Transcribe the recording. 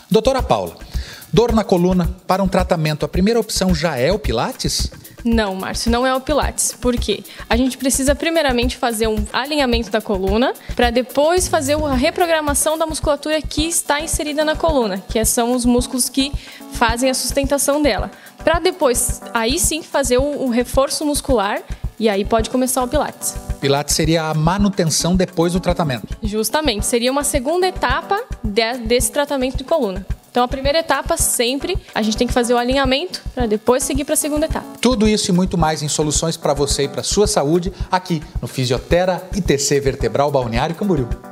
Doutora Paula, dor na coluna para um tratamento, a primeira opção já é o Pilates? Não, Márcio, não é o Pilates. Por quê? A gente precisa primeiramente fazer um alinhamento da coluna para depois fazer a reprogramação da musculatura que está inserida na coluna, que são os músculos que fazem a sustentação dela. Para depois, aí sim, fazer o reforço muscular e aí pode começar o Pilates. Pilates seria a manutenção depois do tratamento. Justamente, seria uma segunda etapa desse tratamento de coluna. Então, a primeira etapa, sempre, a gente tem que fazer o alinhamento para depois seguir para a segunda etapa. Tudo isso e muito mais em soluções para você e para a sua saúde, aqui no Fisiotera ITC Vertebral Balneário Camboriú.